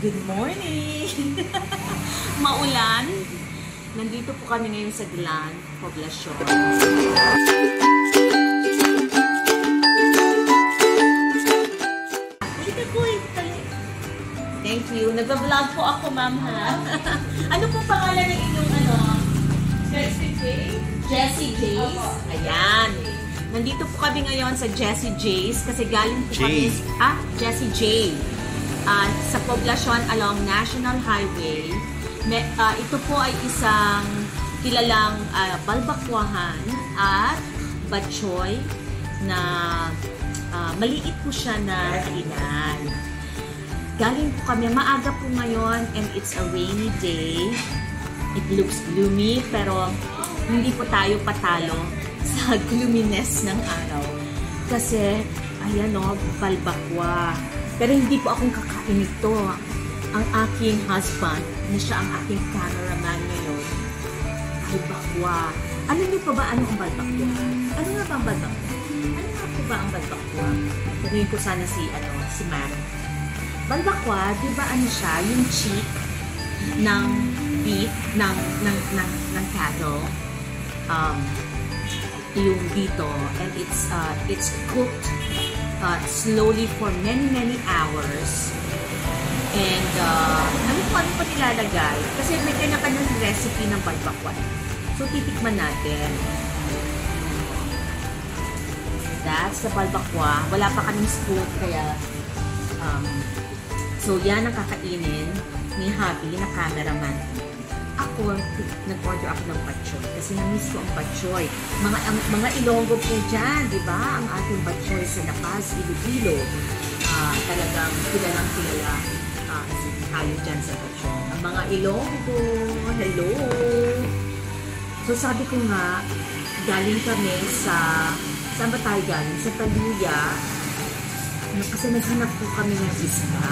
Good morning! Maulan. Nandito po kami ngayon sa Glan, Poblacion. Thank you. Nag-vlog po ako, ma'am, ha? Ano po pangalan ng inyong Jessie J. Jessie J's? Ayan. Nandito po kami ngayon sa Jessie J's kasi galing po kami Jessie J. Sa Poblacion along National Highway. Ito po ay isang kilalang balbakwahan at batchoy na maliit po siya na kainan. Galing po kami, maaga po ngayon and it's a rainy day. It looks gloomy pero hindi po tayo patalo sa gloominess ng araw. Kasi, ayan o, balbakwa. Pero hindi po akong kakain ito. Ang aking husband, na siya ang aking cameraman ngayon, balbakwa. Alam niyo pa ba ano ang balbakwa? Ano nga ba ang balbakwa? Ano nga po ba ang balbakwa? Sabihin ko sana si Mary. Balbakwa, di ba ano siya? Yung cheek ng beef, ng cattle. Yung dito. And it's cooked slowly for many hours. And ano pa nilalagay? Kasi may kanya-kanyang recipe ng balbakwa. So, titikman natin. That's the balbakwa. Wala pa kaming spoon, kaya so, yan ang kakainin ni Happy na cameraman. Ako, nag-order ako ng batchoy kasi na-miss ko ang batchoy. Mga Ilonggo po dyan, di ba? Ang ating batchoy sa Lapas, Iloilo. Talagang kilala tayo dyan sa batchoy. Ang mga Ilonggo, hello! So, sabi ko nga, galing kami sa, saan ba tayo galing? Sa Taluya. Kasi naghanap po kami ng isda.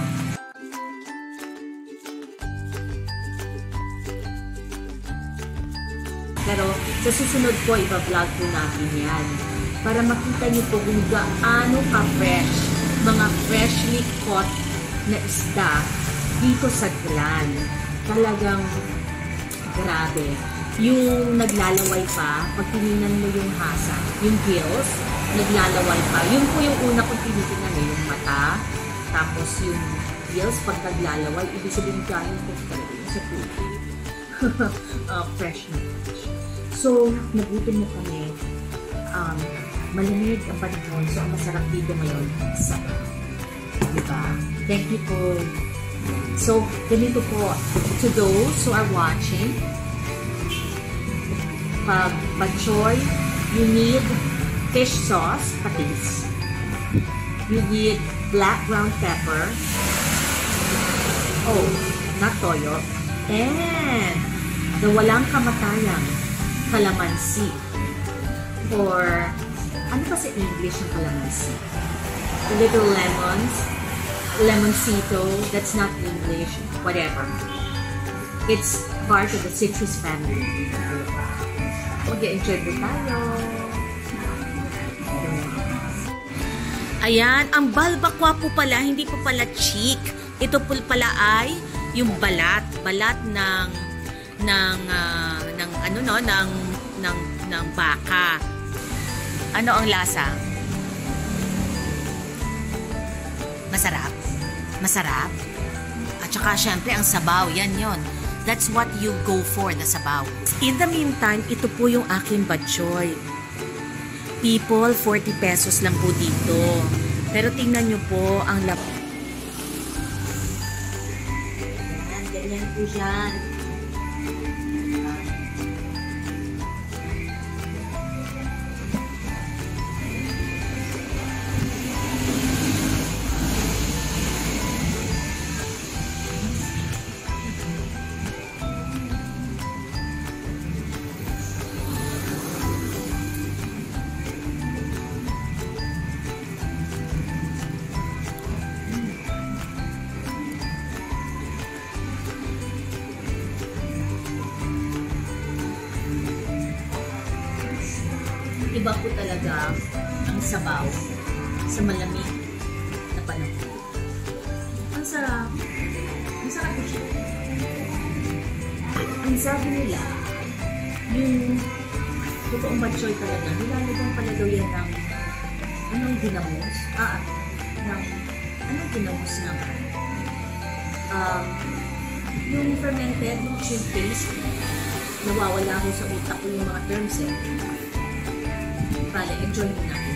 Pero sa susunod po, iba-vlog po natin yan. Para makita niyo po kung gaano ka-fresh, mga freshly caught na isda dito sa Glan. Talagang grabe. Yung naglalaway pa, pag tinignan mo yung hasa, yung gills, naglalaway pa. Yun po yung una kong tinitingnan eh, yung mata. Tapos yung gills, pag naglalaway, ibig sabihin galing po talaga yung sa tubig. Fresh na fresh. So, nagutom mo kami. Malamig ang panahon. So, ang masarap dito ngayon. Diba? Thank you po. So, ganito po. To those who are watching, pag batchoy, you need fish sauce, patis. You need black ground pepper. Oh, not toyo. And the walang kamatayang calamansi. Or, ano ba sa English ang calamansi? Little lemons, lemoncito, that's not English, whatever. It's part of the citrus family. Mag-enjoy tayo. Ayan, ang balbakwa po pala, hindi po pala cheek. Ito po pala ay yung balat ng baka. Ano ang lasa? Masarap. Masarap. At saka syempre ang sabaw, yan yon. That's what you go for, the sabaw. In the meantime, ito po yung aking batchoy. People, 40 pesos lang po dito. Pero tingnan nyo po ang lap. Ganyan po dyan. Iba po talaga ang sabaw sa malamig na panahon. Ang sarap. sabi nila, yung totoong batchoy talaga, nilalagyan pala daw yan ng anong ginamos? Anong ginamos naman? Yung fermented, yung chilled paste, nawawala ko sa utak ko yung mga terms eh. Bale, enjoy mo natin.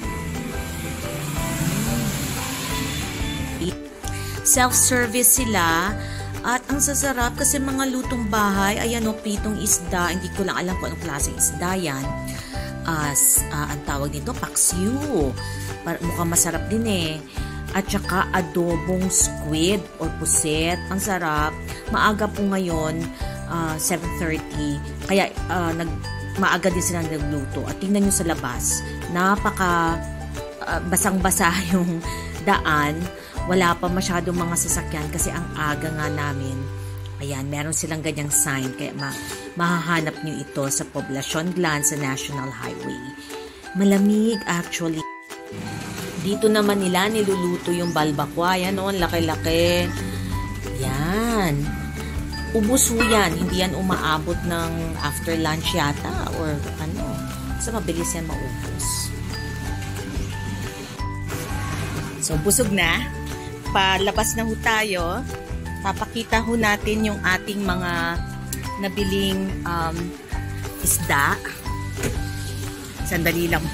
Self-service sila at ang sasarap kasi mga lutong bahay. Ayan o, pritong isda. Hindi ko lang alam kung anong klaseng isda yan. Ang tawag nito, paksiw. Mukhang masarap din eh. At saka adobong squid or puset. Ang sarap. Maaga po ngayon, 7:30. Kaya maaga din silang nagluto. At tingnan nyo sa labas. Napaka basang-basa yung daan. Wala pa masyadong mga sasakyan kasi ang aga nga namin. Ayan, meron silang ganyang sign. Kaya mahahanap nyo ito sa Poblacion Glan sa National Highway. Malamig actually. Dito naman nila niluluto yung balbakwa. Yan o, laki-laki. Yan. Ubus ho yan. Hindi yan umaabot ng after lunch yata or ano. Basta mabilis yan maubos. So, busog na. Palabas na ho tayo. Papakita ho natin yung ating mga nabiling isda. Sandali lang po.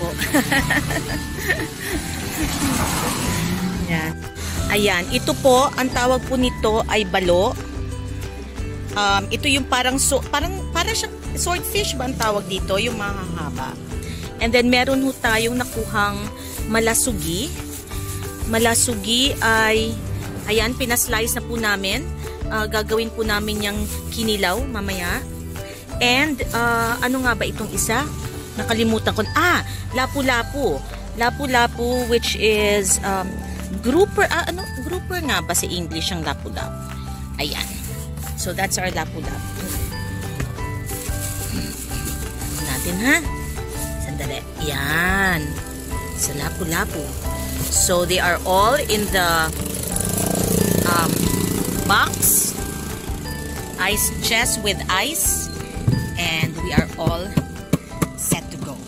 Ayan. Ayan. Ito po, ang tawag po nito ay balo. Ito yung parang siyang swordfish ba ang tawag dito? Yung mahahaba. And then, meron ho tayong nakuhang malasugi. Malasugi ay, ayan, pinaslice na po namin. Gagawin po namin yung kinilaw mamaya. And, ano nga ba itong isa? Nakalimutan ko. Lapu-lapu. Lapu-lapu, which is, grouper. Grouper nga ba sa English ang lapu-lapu? Ayan. So, that's our lapu-lapu. Natin, ha? Sandali. Ayan. Sa lapu-lapu. So, they are all in the box. Ice chest with ice. And we are all set to go.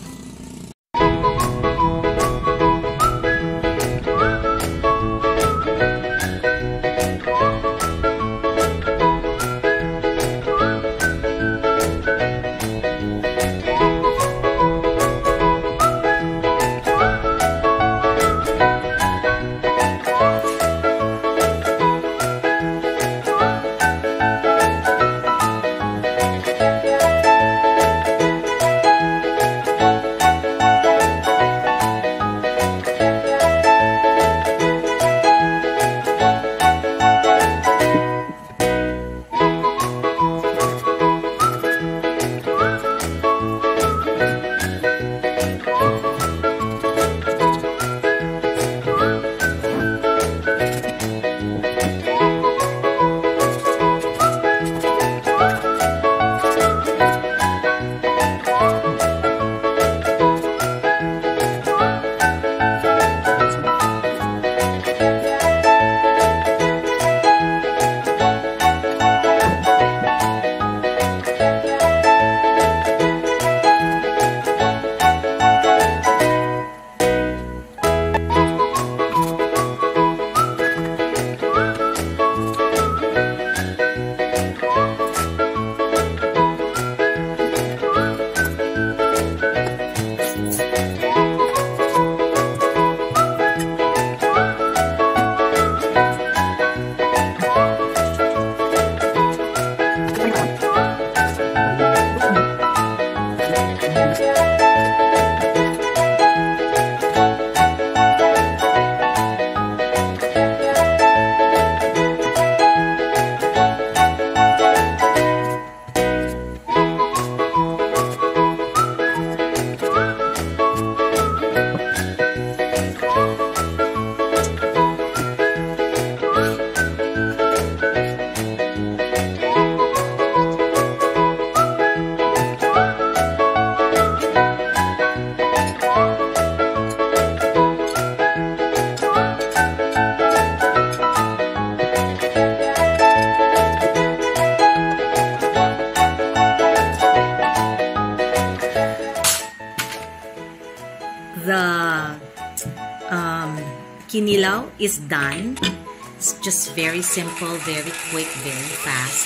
kinilaw is done. It's just very simple, very quick, very fast.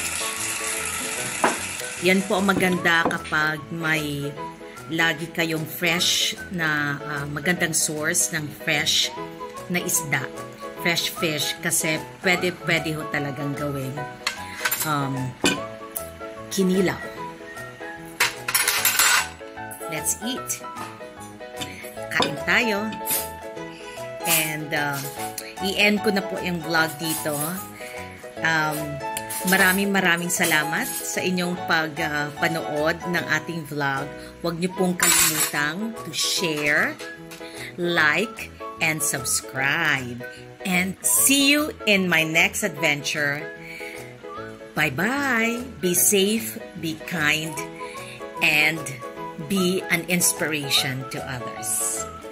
Yan po ang maganda kapag may lagi kayong fresh na magandang source ng fresh na isda, fresh fish, kasi pwede ho talagang gawing kinilaw. Let's eat. Kain tayo. And i-end ko na po yung vlog dito. Maraming salamat sa inyong pagpanood ng ating vlog. Huwag niyo pong kalimutang to share, like, and subscribe. And see you in my next adventure. Bye-bye. Be safe, be kind, and be an inspiration to others.